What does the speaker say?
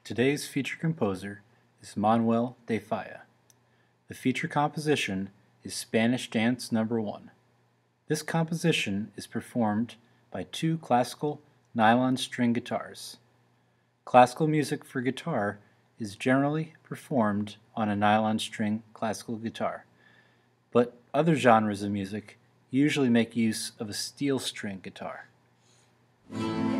Today's feature composer is Manuel de Falla. The feature composition is Spanish Dance No. 1. This composition is performed by two classical nylon string guitars. Classical music for guitar is generally performed on a nylon string classical guitar, but other genres of music usually make use of a steel string guitar.